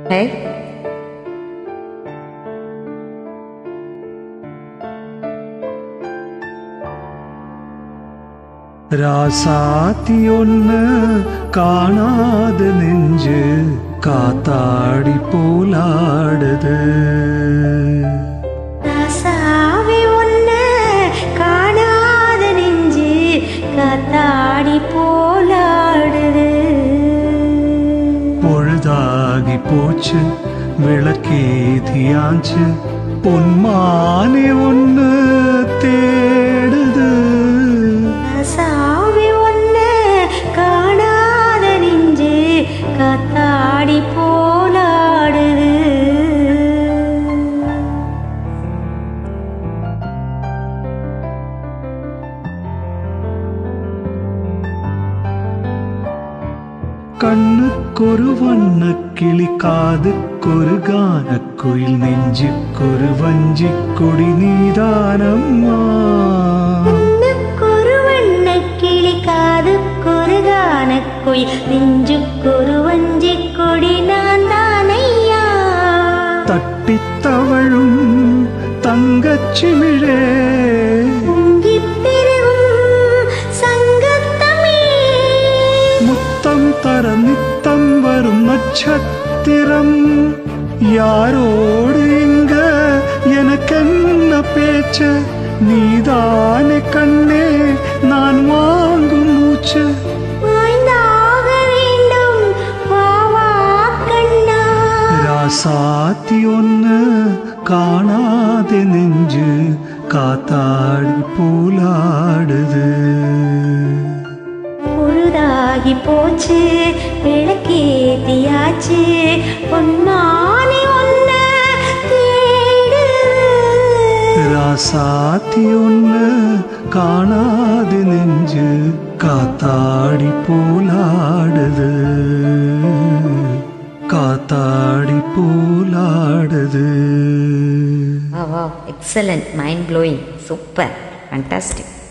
Hey. ராசாத்தி ஒன்னு காணாத நெஞ்சு காத்தாடி போலாடுது. ராசாவி ஒன்னு காணாத நெஞ்சு காத்தாடி போலாடுது. பொழுதாகி போச்சு விளக்கேதியாச்சு பொன்மானே ஒன்னு தேடுது. ராசாவி ஒன்னு காணாத நெஞ்சு காத்தாடி போலாடுது. கண்ணுக்கொரு வண்ண கிளி காதுக்கொரு கானக்குயில் நெஞ்சுக்கொரு வஞ்சி கொடி நீதானம்மா. கண்ணுக்கொரு வண்ண கிளி காதுக்கொரு கானக்குயில் நெஞ்சுக்கொரு வஞ்சி கொடி நான் தானையா. தட்டித் தவழும் தங்கச்சிமிழே முத்தம் தர நித்தம் வரும் நட்சத்திரம். யாரோடு இங்க எனக்கென்ன பேச்சு, நீதானே கண்ணே நான் வாங்கும் மூச்சு. ராசாத்தி ஒன்னு காணாத நெஞ்சு காத்தாடி போலாடுது. பொழுதாகி போச்சு விளக்கேத்தியாச்சு பொன்மானே ஒன்னு தேடுது. ராசாத்தி ஒன்னு காணாத நெஞ்சு காத்தாடி போலாடுது. காத்தாடி போலாடுது. Wow, wow, excellent, mind blowing, super, fantastic.